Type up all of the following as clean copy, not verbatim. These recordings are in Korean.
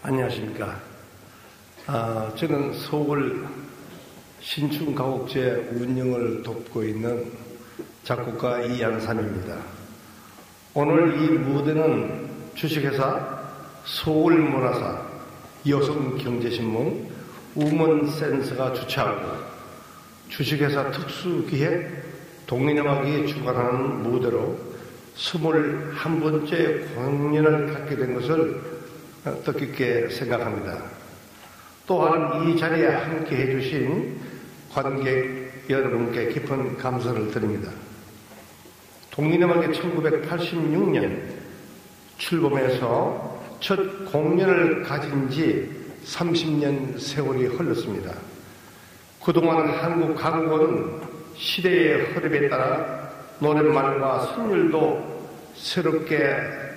안녕하십니까. 저는 서울 신춘가옥제 운영을 돕고 있는 작곡가 이양삼입니다. 오늘 이 무대는 주식회사 서울문화사, 여성경제신문, 우먼센스가 주최하고 주식회사 특수기획 동인음악이 주관하는 무대로 21번째 공연을 갖게 된 것을 뜻깊게 생각합니다. 또한 이 자리에 함께 해주신 관객 여러분께 깊은 감사를 드립니다. 동인음악이 1986년 출범해서 첫 공연을 가진 지 30년 세월이 흘렀습니다. 그동안 한국 가곡은 시대의 흐름에 따라 노랫말과 선율도 새롭게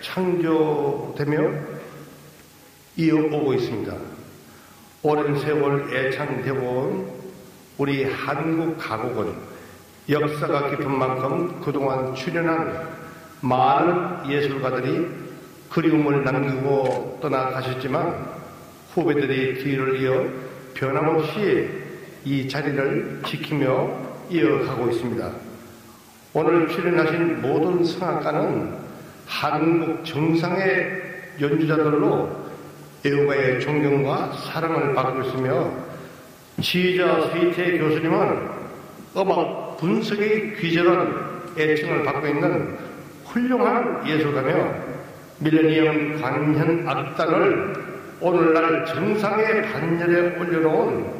창조되며 이어오고 있습니다. 오랜 세월 애창되어 온 우리 한국 가곡은 역사가 깊은 만큼 그동안 출연한 많은 예술가들이 그리움을 남기고 떠나가셨지만 후배들이 뒤를 이어 변함없이 이 자리를 지키며 이어가고 있습니다. 오늘 출연하신 모든 성악가는 한국 정상의 연주자들로 애호가의 존경과 사랑을 받고 있으며 지휘자 서희태 교수님은 음악 분석의 귀재라는 애칭을 받고 있는 훌륭한 예술가며 밀레니엄 관현 악단을 오늘날 정상의 반열에 올려놓은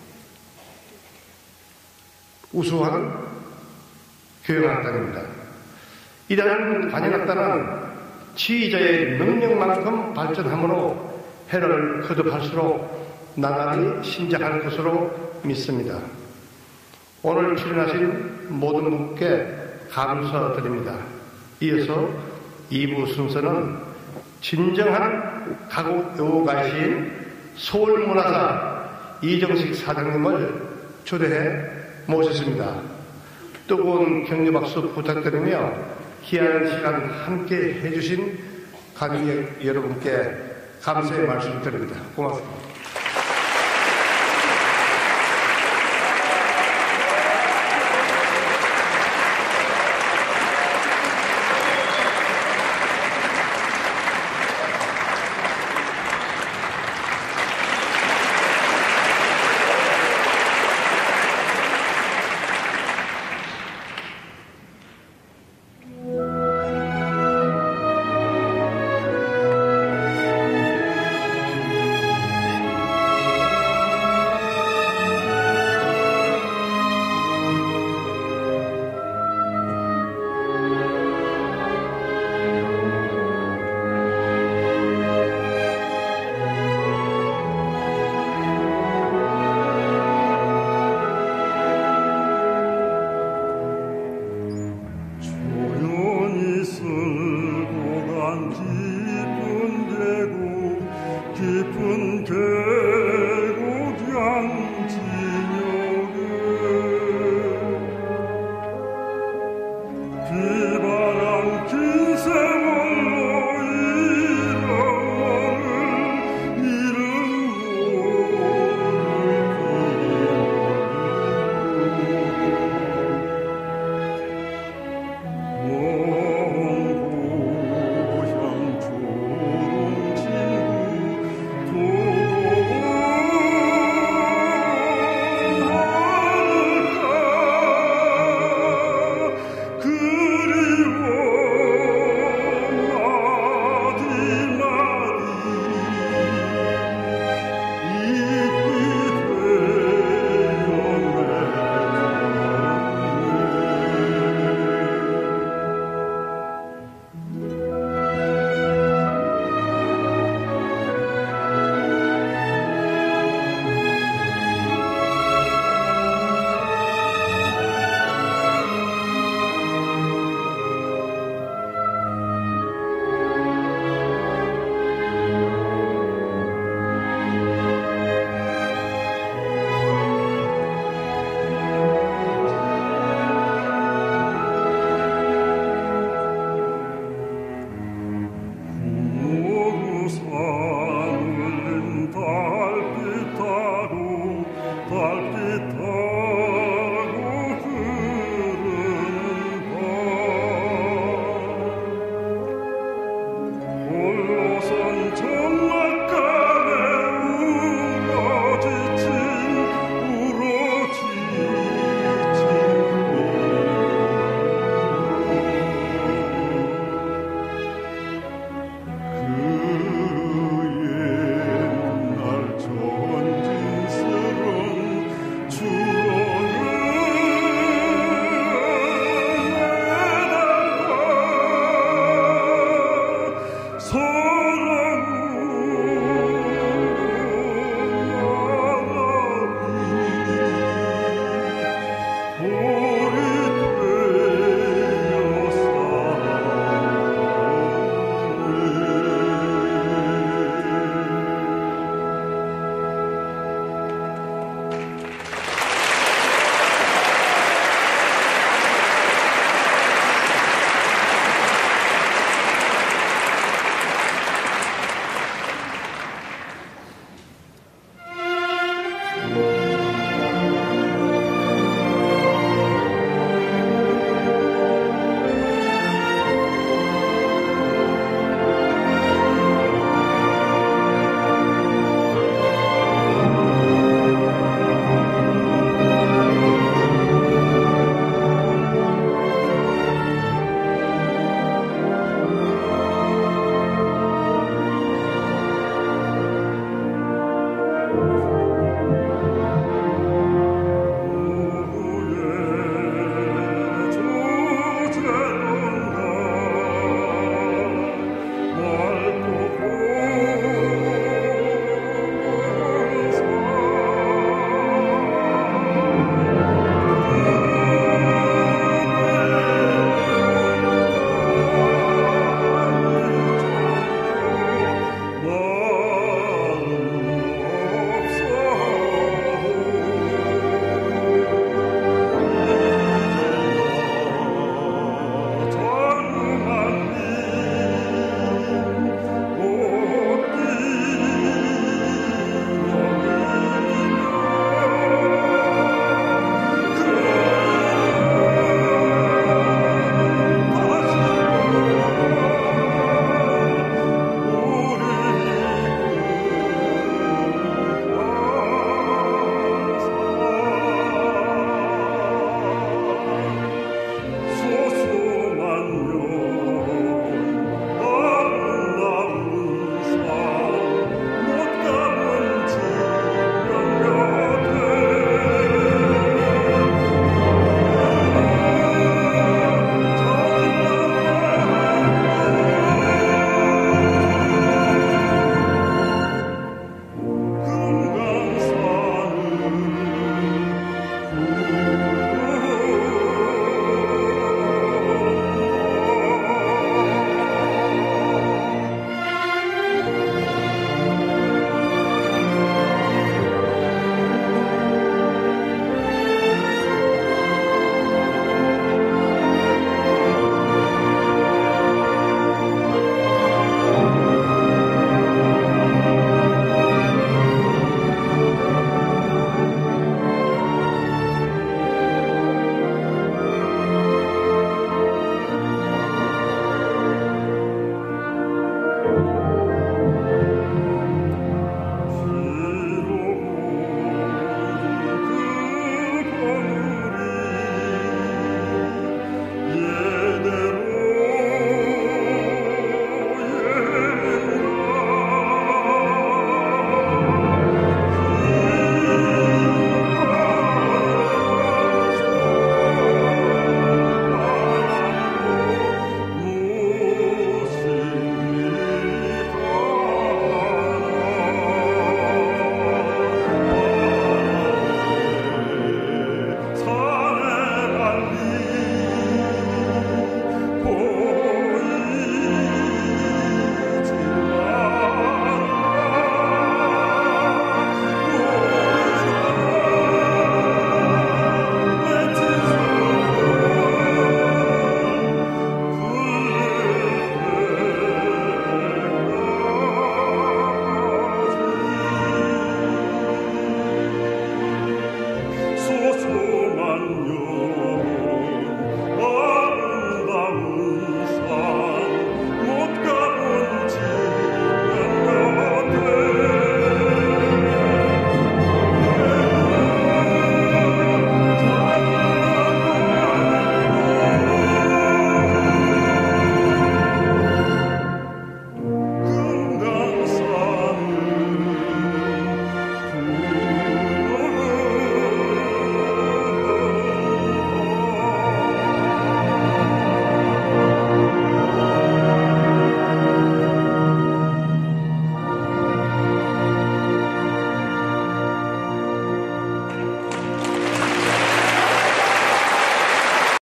우수한 교향악단입니다. 이러한 관현악단은 지휘자의 능력만큼 발전함으로 해를 거듭할수록 나날이 신작할 것으로 믿습니다. 오늘 출연하신 모든 분께 감사드립니다. 이어서 2부 순서는 진정한 가곡 애호가이신 서울문화사 이정식 사장님을 초대해 모셨습니다. 뜨거운 격려박수 부탁드리며 귀한 시간 함께 해주신 관객 여러분께 감사의 말씀 드립니다. 고맙습니다. 오